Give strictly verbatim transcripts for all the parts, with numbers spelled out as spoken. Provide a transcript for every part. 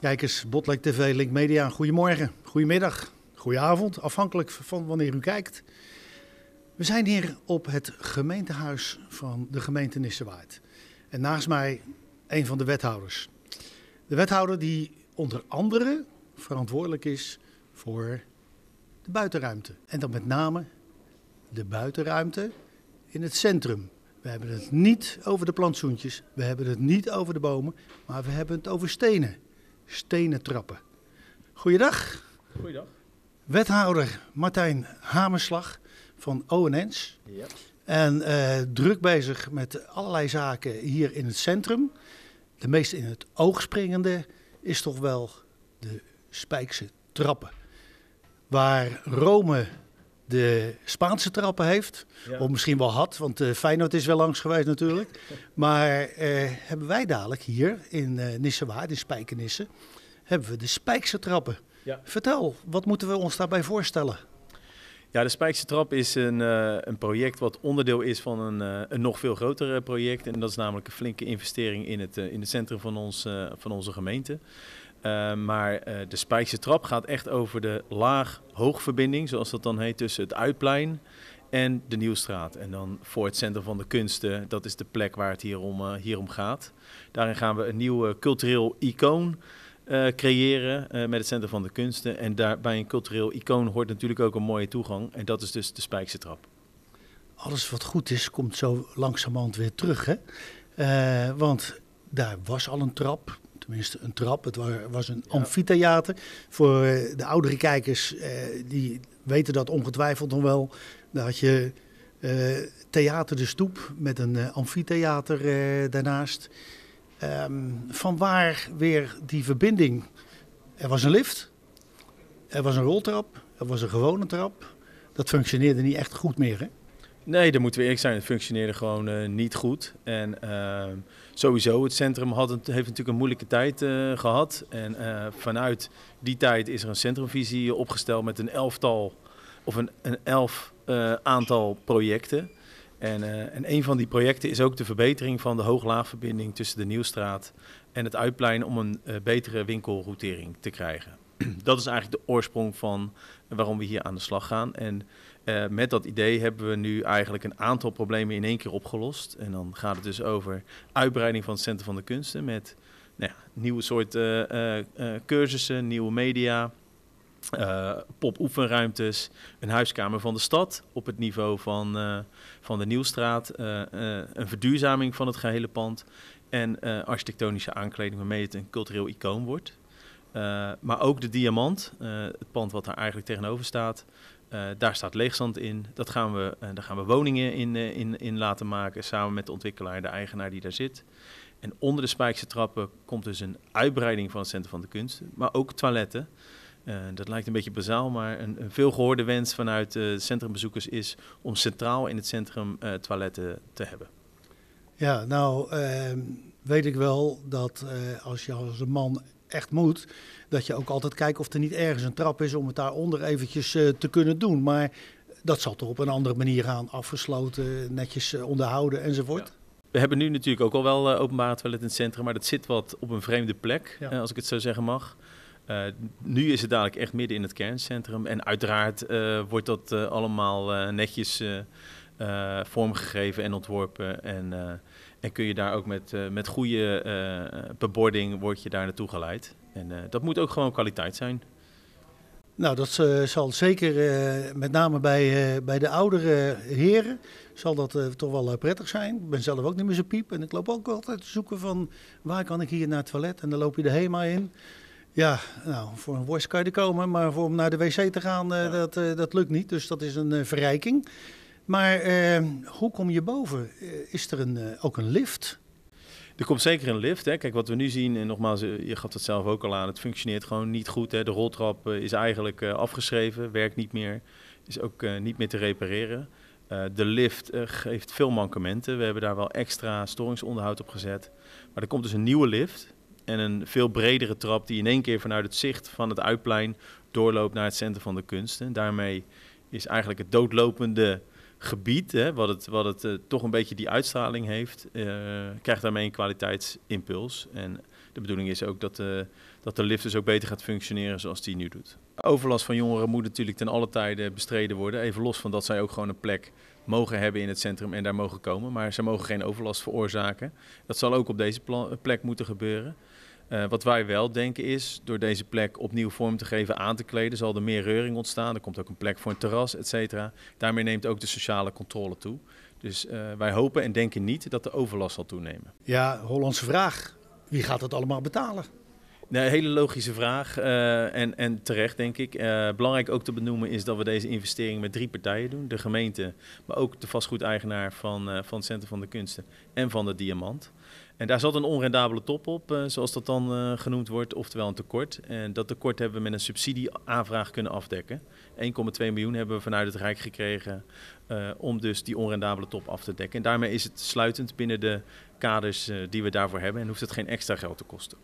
Kijkers, Botlek T V, Link Media, goedemorgen, goedemiddag, goedenavond, afhankelijk van wanneer u kijkt. We zijn hier op het gemeentehuis van de gemeente Nissewaard. En naast mij een van de wethouders. De wethouder die onder andere verantwoordelijk is voor de buitenruimte. En dan met name de buitenruimte in het centrum. We hebben het niet over de plantsoentjes, we hebben het niet over de bomen, maar we hebben het over stenen. Stenen trappen. Goeiedag. Goeiedag. Wethouder Martijn Hamerslag van O N Ens. Ja. En uh, druk bezig met allerlei zaken hier in het centrum. De meest in het oog springende is toch wel de Spijkse trappen. Waar Rome de Spaanse trappen heeft, ja. Of misschien wel had, want uh, Feyenoord is wel langs geweest natuurlijk. Maar uh, hebben wij dadelijk hier in uh, Nissewaard, in Spijkenisse, hebben we de Spijkse trappen. Ja. Vertel, wat moeten we ons daarbij voorstellen? Ja, de Spijkse trap is een, uh, een project wat onderdeel is van een, uh, een nog veel groter uh, project. En dat is namelijk een flinke investering in het, uh, in het centrum van, ons, uh, van onze gemeente. Uh, maar uh, de Spijkse trap gaat echt over de laag-hoogverbinding, zoals dat dan heet, tussen het Uitplein en de Nieuwstraat. En dan voor het Centrum van de Kunsten, dat is de plek waar het hier om, uh, hier om gaat. Daarin gaan we een nieuw uh, cultureel icoon uh, creëren uh, met het Centrum van de Kunsten. En daar, bij een cultureel icoon hoort natuurlijk ook een mooie toegang. En dat is dus de Spijkse trap. Alles wat goed is, komt zo langzamerhand weer terug, hè? Uh, want daar was al een trap. Tenminste, een trap. Het was een ja. amfitheater. Voor de oudere kijkers, eh, die weten dat ongetwijfeld nog wel. Daar had je eh, Theater de Stoep met een uh, amfitheater eh, daarnaast. Um, vanwaar weer die verbinding? Er was een lift, er was een roltrap, er was een gewone trap. Dat functioneerde niet echt goed meer, hè? Nee, daar moeten we eerlijk zijn. Het functioneerde gewoon uh, niet goed. En uh, sowieso, het centrum had een, heeft natuurlijk een moeilijke tijd uh, gehad. En uh, vanuit die tijd is er een centrumvisie opgesteld met een elftal of een, een elf uh, aantal projecten. En, uh, en een van die projecten is ook de verbetering van de hoog-laagverbinding tussen de Nieuwstraat en het Uitplein om een uh, betere winkelroutering te krijgen. Dat is eigenlijk de oorsprong van waarom we hier aan de slag gaan. En uh, met dat idee hebben we nu eigenlijk een aantal problemen in één keer opgelost. En dan gaat het dus over uitbreiding van het Centrum van de Kunsten met nou ja, nieuwe soort uh, uh, uh, cursussen, nieuwe media, uh, pop-oefenruimtes, een huiskamer van de stad op het niveau van, uh, van de Nieuwstraat, uh, uh, een verduurzaming van het gehele pand en uh, architectonische aankleding waarmee het een cultureel icoon wordt. Uh, maar ook de Diamant, uh, het pand wat daar eigenlijk tegenover staat, uh, daar staat leegstand in. Dat gaan we, uh, daar gaan we woningen in, uh, in, in laten maken, samen met de ontwikkelaar, de eigenaar die daar zit. En onder de Spijkse trappen komt dus een uitbreiding van het Centrum van de Kunsten, maar ook toiletten. Uh, dat lijkt een beetje bazaal, maar een, een veelgehoorde wens vanuit uh, centrumbezoekers is om centraal in het centrum uh, toiletten te hebben. Ja, nou uh, weet ik wel dat uh, als je als een man echt moet, dat je ook altijd kijkt of er niet ergens een trap is om het daaronder eventjes uh, te kunnen doen. Maar dat zal toch op een andere manier gaan, afgesloten, netjes uh, onderhouden enzovoort. Ja. We hebben nu natuurlijk ook al wel uh, openbare toilet in het centrum, maar dat zit wat op een vreemde plek, ja. uh, als ik het zo zeggen mag. Uh, nu is het dadelijk echt midden in het kerncentrum en uiteraard uh, wordt dat uh, allemaal uh, netjes uh, uh, vormgegeven en ontworpen en uh, En kun je daar ook met, uh, met goede uh, bebording word je daar naartoe geleid. En uh, dat moet ook gewoon kwaliteit zijn. Nou, dat uh, zal zeker uh, met name bij, uh, bij de oudere heren zal dat uh, toch wel uh, prettig zijn. Ik ben zelf ook niet meer zo piep en ik loop ook altijd te zoeken van waar kan ik hier naar het toilet en dan loop je de HEMA in. Ja, nou, voor een worst kan je er komen, maar voor om naar de wc te gaan, uh, ja. dat, uh, dat lukt niet. Dus dat is een uh, verrijking. Maar uh, hoe kom je boven? Uh, is er een, uh, ook een lift? Er komt zeker een lift. Hè. Kijk, wat we nu zien, en nogmaals, je gaf het zelf ook al aan, het functioneert gewoon niet goed. Hè. De roltrap uh, is eigenlijk uh, afgeschreven, werkt niet meer, is ook uh, niet meer te repareren. Uh, de lift uh, geeft veel mankementen. We hebben daar wel extra storingsonderhoud op gezet. Maar er komt dus een nieuwe lift en een veel bredere trap die in één keer vanuit het zicht van het Uitplein doorloopt naar het Centrum van de Kunsten. Daarmee is eigenlijk het doodlopende gebied, hè, wat het, wat het uh, toch een beetje die uitstraling heeft, uh, krijgt daarmee een kwaliteitsimpuls. En de bedoeling is ook dat, uh, dat de lift dus ook beter gaat functioneren zoals die nu doet. Overlast van jongeren moet natuurlijk ten alle tijde bestreden worden. Even los van dat zij ook gewoon een plek mogen hebben in het centrum en daar mogen komen. Maar ze mogen geen overlast veroorzaken. Dat zal ook op deze plek moeten gebeuren. Uh, wat wij wel denken is, door deze plek opnieuw vorm te geven, aan te kleden, zal er meer reuring ontstaan. Er komt ook een plek voor een terras, et cetera. Daarmee neemt ook de sociale controle toe. Dus uh, wij hopen en denken niet dat de overlast zal toenemen. Ja, Hollandse vraag. Wie gaat het allemaal betalen? Nee, een hele logische vraag uh, en, en terecht denk ik. Uh, belangrijk ook te benoemen is dat we deze investering met drie partijen doen. De gemeente, maar ook de vastgoedeigenaar van, uh, van het Centrum van de Kunsten en van de Diamant. En daar zat een onrendabele top op, uh, zoals dat dan uh, genoemd wordt, oftewel een tekort. En dat tekort hebben we met een subsidieaanvraag kunnen afdekken. één komma twee miljoen hebben we vanuit het Rijk gekregen uh, om dus die onrendabele top af te dekken. En daarmee is het sluitend binnen de kaders uh, die we daarvoor hebben en hoeft het geen extra geld te kosten.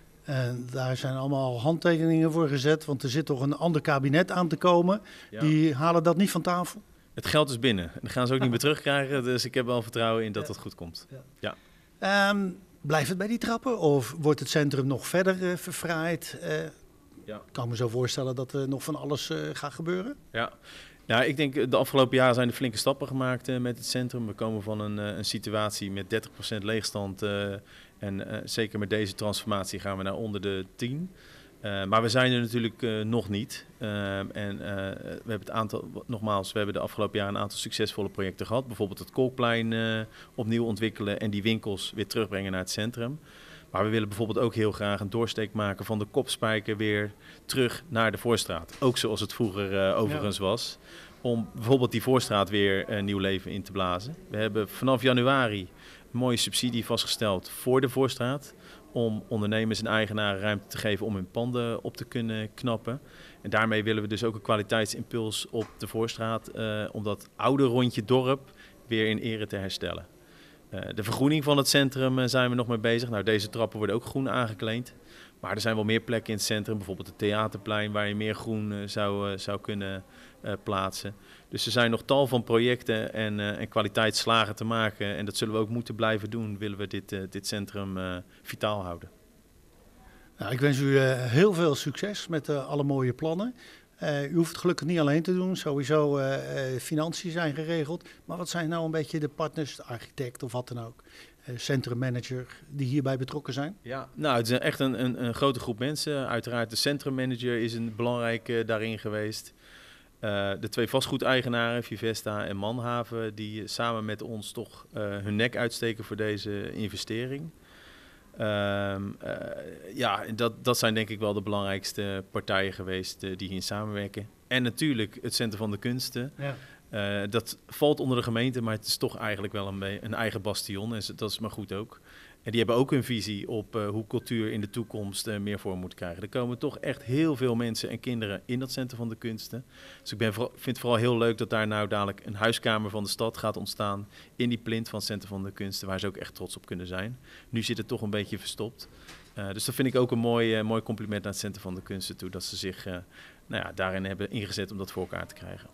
En daar zijn allemaal handtekeningen voor gezet, want er zit toch een ander kabinet aan te komen. Ja. Die halen dat niet van tafel? Het geld is binnen. En dat gaan ze ook niet meer terugkrijgen, dus ik heb wel vertrouwen in dat het goed komt. Ja. Ja. Um, blijft het bij die trappen of wordt het centrum nog verder uh, verfraaid? Uh, ja. Ik kan me zo voorstellen dat er nog van alles uh, gaat gebeuren. Ja. Nou, ik denk de afgelopen jaren zijn er flinke stappen gemaakt uh, met het centrum. We komen van een, uh, een situatie met dertig procent leegstand uh, en uh, zeker met deze transformatie gaan we naar onder de tien. Uh, maar we zijn er natuurlijk uh, nog niet. Uh, en uh, we hebben het aantal, nogmaals, we hebben de afgelopen jaren een aantal succesvolle projecten gehad. Bijvoorbeeld het Kolkplein uh, opnieuw ontwikkelen en die winkels weer terugbrengen naar het centrum. Maar we willen bijvoorbeeld ook heel graag een doorsteek maken van de Kopspijker weer terug naar de Voorstraat. Ook zoals het vroeger uh, overigens ja. was. Om bijvoorbeeld die Voorstraat weer uh, nieuw leven in te blazen. We hebben vanaf januari een mooie subsidie vastgesteld voor de Voorstraat. Om ondernemers en eigenaren ruimte te geven om hun panden op te kunnen knappen. En daarmee willen we dus ook een kwaliteitsimpuls op de Voorstraat. Uh, om dat oude rondje dorp weer in ere te herstellen. Uh, de vergroening van het centrum uh, zijn we nog mee bezig. Nou, deze trappen worden ook groen aangekleed. Maar er zijn wel meer plekken in het centrum. Bijvoorbeeld het Theaterplein waar je meer groen uh, zou, uh, zou kunnen uh, plaatsen. Dus er zijn nog tal van projecten en, uh, en kwaliteitsslagen te maken. En dat zullen we ook moeten blijven doen. Willen we dit, uh, dit centrum uh, vitaal houden. Nou, ik wens u uh, heel veel succes met uh, alle mooie plannen. Uh, u hoeft het gelukkig niet alleen te doen. Sowieso uh, uh, financiën zijn geregeld. Maar wat zijn nou een beetje de partners, de architect of wat dan ook, uh, centrummanager die hierbij betrokken zijn? Ja, nou, het is echt een, een, een grote groep mensen. Uiteraard de centrummanager is een belangrijke uh, daarin geweest. Uh, de twee vastgoedeigenaren, Vivesta en Manhaven, die samen met ons toch uh, hun nek uitsteken voor deze investering. Uh, uh, ja, dat, dat zijn denk ik wel de belangrijkste partijen geweest uh, die hierin samenwerken. En natuurlijk het Centrum van de Kunsten. Ja. Uh, dat valt onder de gemeente, maar het is toch eigenlijk wel een, een eigen bastion. En dat is maar goed ook. En die hebben ook een visie op uh, hoe cultuur in de toekomst uh, meer vorm moet krijgen. Er komen toch echt heel veel mensen en kinderen in dat Centrum van de Kunsten. Dus ik ben, vind het vooral heel leuk dat daar nou dadelijk een huiskamer van de stad gaat ontstaan in die plint van het Centrum van de Kunsten, waar ze ook echt trots op kunnen zijn. Nu zit het toch een beetje verstopt. Uh, dus dat vind ik ook een mooi, uh, mooi compliment naar het Centrum van de Kunsten toe, dat ze zich uh, nou ja, daarin hebben ingezet om dat voor elkaar te krijgen.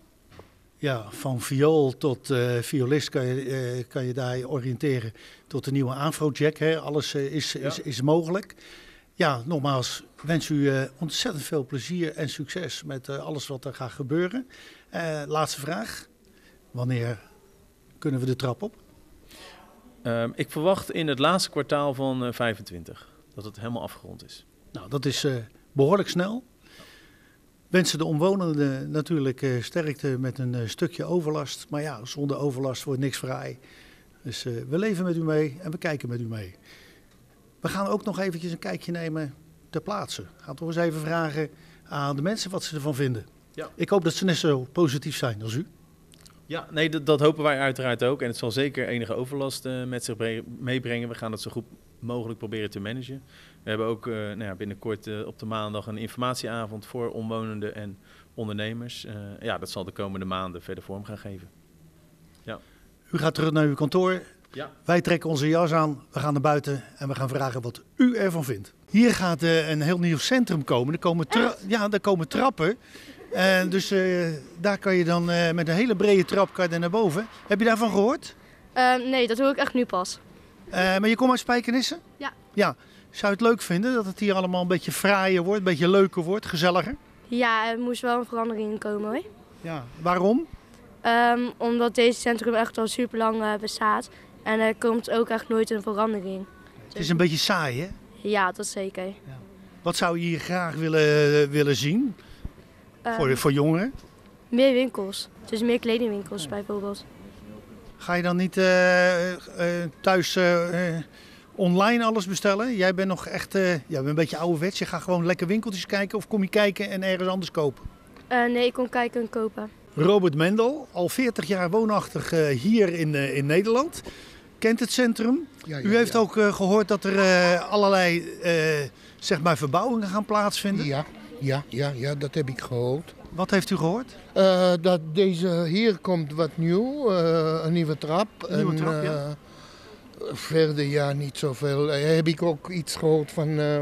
Ja, van viool tot uh, violist kan je, uh, kan je daar oriënteren tot de nieuwe Afrojack. Hè? Alles uh, is, ja. is, is mogelijk. Ja, nogmaals, wens u uh, ontzettend veel plezier en succes met uh, alles wat er gaat gebeuren. Uh, laatste vraag. Wanneer kunnen we de trap op? Uh, ik verwacht in het laatste kwartaal van uh, vijfentwintig dat het helemaal afgerond is. Nou, dat is uh, behoorlijk snel. Wensen de omwonenden natuurlijk uh, sterkte met een uh, stukje overlast. Maar ja, zonder overlast wordt niks vrij. Dus uh, we leven met u mee en we kijken met u mee. We gaan ook nog eventjes een kijkje nemen ter plaatse. Gaan toch eens even vragen aan de mensen wat ze ervan vinden. Ja. Ik hoop dat ze net zo positief zijn als u. Ja, nee, dat, dat hopen wij uiteraard ook. En het zal zeker enige overlast uh, met zich meebrengen. We gaan het zo goed mogelijk proberen te managen. We hebben ook uh, nou ja, binnenkort uh, op de maandag een informatieavond voor omwonenden en ondernemers. Uh, ja, dat zal de komende maanden verder vorm gaan geven. Ja. U gaat terug naar uw kantoor. Ja. Wij trekken onze jas aan, we gaan naar buiten en we gaan vragen wat u ervan vindt. Hier gaat uh, een heel nieuw centrum komen. Er komen, tra- ja, er komen trappen. Uh, dus uh, daar kan je dan uh, met een hele brede trap kan je er naar boven. Heb je daarvan gehoord? Uh, nee, dat hoor ik echt nu pas. Uh, maar je komt uit Spijkenisse? Ja. Ja. Zou je het leuk vinden dat het hier allemaal een beetje fraaier wordt, een beetje leuker wordt, gezelliger? Ja, er moest wel een verandering in komen hoor. Ja, waarom? Um, omdat deze centrum echt al super lang uh, bestaat. En er komt ook echt nooit een verandering. Het is een beetje saai, hè? Ja, dat zeker. Ja. Wat zou je hier graag willen, willen zien Um, voor, voor jongeren? Meer winkels. Dus meer kledingwinkels ja. bijvoorbeeld. Ga je dan niet uh, uh, thuis uh, uh, online alles bestellen? Jij bent nog echt uh, jij bent een beetje ouderwets. Je gaat gewoon lekker winkeltjes kijken of kom je kijken en ergens anders kopen? Uh, nee, ik kom kijken en kopen. Robert Mendel, al veertig jaar woonachtig uh, hier in, uh, in Nederland. Kent het centrum. Ja, ja, U heeft ja. ook uh, gehoord dat er uh, allerlei uh, zeg maar verbouwingen gaan plaatsvinden. Ja, ja, ja, ja, dat heb ik gehoord. Wat heeft u gehoord? Uh, dat deze hier komt wat nieuw, uh, een nieuwe trap. Een nieuwe en, trap, uh, ja. Verder ja, niet zoveel. Uh, heb ik ook iets gehoord van uh,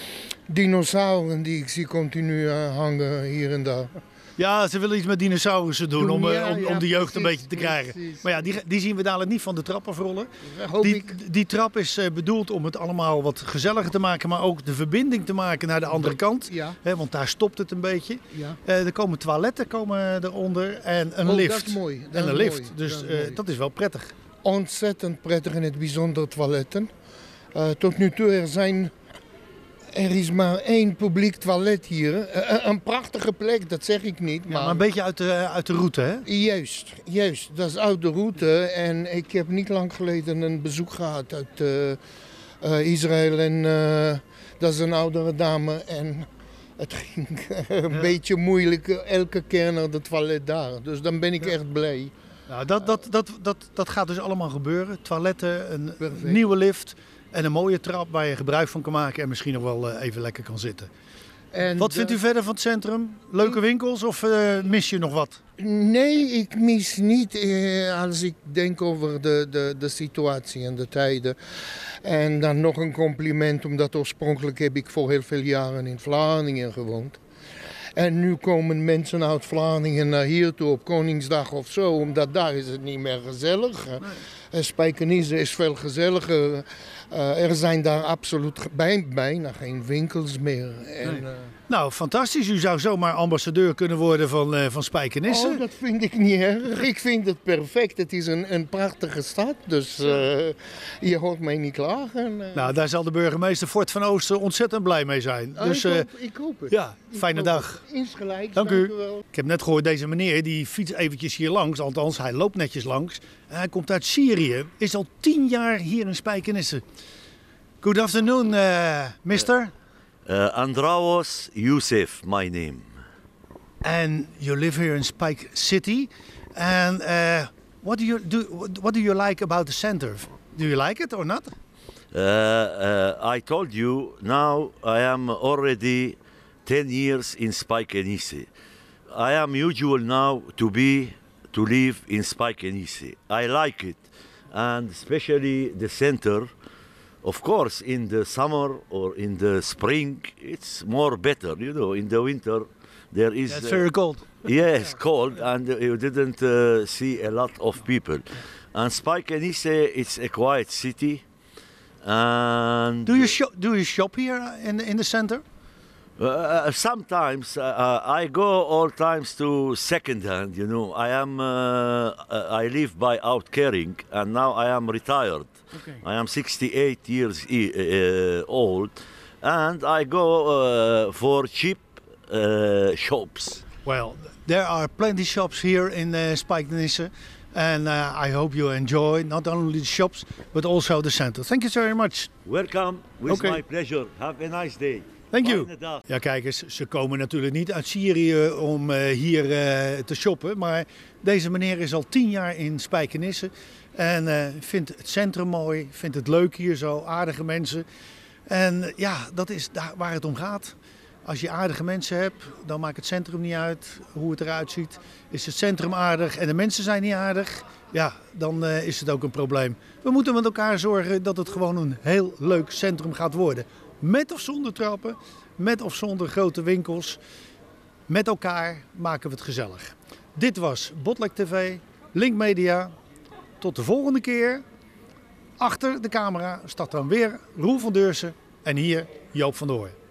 dinosauren die ik zie continu uh, hangen hier en daar. Ja, ze willen iets met dinosaurussen doen, doen om, ja, om, ja, om de jeugd precies, een beetje te krijgen. Precies. Maar ja, die, die zien we dadelijk niet van de trap afrollen. Die, die trap is uh, bedoeld om het allemaal wat gezelliger te maken, maar ook de verbinding te maken naar de andere kant. Ja. He, want daar stopt het een beetje. Ja. Uh, er komen toiletten komen eronder en een oh, lift. Dat is mooi. Dat en een is lift. Mooi. Dus dat, uh, is dat is wel prettig. Ontzettend prettig in het bijzonder toiletten. Uh, tot nu toe er zijn... Er is maar één publiek toilet hier. Uh, een prachtige plek, dat zeg ik niet. Maar, ja, maar een beetje uit de, uit de route, hè? Juist, juist. Dat is uit de route. En ik heb niet lang geleden een bezoek gehad uit uh, uh, Israël. En uh, dat is een oudere dame. En het ging een ja. beetje moeilijk elke keer naar het toilet daar. Dus dan ben ik ja. echt blij. Nou, dat, dat, dat, dat, dat gaat dus allemaal gebeuren. Toiletten, een Perfect. nieuwe lift. En een mooie trap waar je gebruik van kan maken en misschien nog wel uh, even lekker kan zitten. En wat vindt u verder van het centrum? Leuke winkels of uh, mis je nog wat? Nee, ik mis niet uh, als ik denk over de, de, de situatie en de tijden. En dan nog een compliment, omdat oorspronkelijk heb ik voor heel veel jaren in Vlaardingen gewoond. En nu komen mensen uit Vlaardingen naar hier toe op Koningsdag of zo, omdat daar is het niet meer gezellig. Nee. Spijkenisse is veel gezelliger. Uh, er zijn daar absoluut bij, bijna geen winkels meer. En, nee. uh... Nou, fantastisch. U zou zomaar ambassadeur kunnen worden van, uh, van Spijkenisse. Oh, dat vind ik niet erg. Ik vind het perfect. Het is een, een prachtige stad, dus uh, je hoort mij niet klagen. Uh... Nou, daar zal de burgemeester Fort van Oosten ontzettend blij mee zijn. Oh, dus, ik, hoop, uh, ik hoop het. Ja, ik fijne dag. Het. Insgelijks. Dank, dank u. u wel. Ik heb net gehoord, deze meneer die fietst eventjes hier langs. Althans, hij loopt netjes langs. Hij komt uit Syrië. Is al tien jaar hier in Spijkenisse. Good afternoon, uh, mister. Uh, Andraos Youssef, my name. And you live here in Spike City. And uh, what do you do? What do you like about the center? Do you like it or not? Uh, uh, I told you now I am already ten years in Spijkenisse. I am usual now to be to live in Spijkenisse. I like it, and especially the center. Of course, in the summer or in the spring, it's more better. You know, in the winter, there is. It's uh, very cold. Yes, cold, and you didn't uh, see a lot of people. And Spijkenisse, it's a quiet city. And do you shop? Do you shop here in the, in the center? Uh, sometimes uh, I go all times to second hand. You know, I am uh, I live by out caring, and now I am retired. Okay. I am sixty-eight years uh, old, and I go uh, for cheap uh, shops. Well, there are plenty shops here in uh, Spijkenisse, and uh, I hope you enjoy not only the shops but also the center. Thank you very much. Welcome, with okay. my pleasure. Have a nice day. Thank you. Ja, kijk eens, ze komen natuurlijk niet uit Syrië om uh, hier uh, te shoppen. Maar deze meneer is al tien jaar in Spijkenisse. En uh, vindt het centrum mooi, vindt het leuk hier zo, aardige mensen. En uh, ja, dat is daar waar het om gaat. Als je aardige mensen hebt, dan maakt het centrum niet uit hoe het eruit ziet. Is het centrum aardig en de mensen zijn niet aardig, ja, dan uh, is het ook een probleem. We moeten met elkaar zorgen dat het gewoon een heel leuk centrum gaat worden. Met of zonder trappen, met of zonder grote winkels. Met elkaar maken we het gezellig. Dit was Botlek T V, Link Media. Tot de volgende keer. Achter de camera staat dan weer Roel van Deursen. En hier Joop van der Hoorn.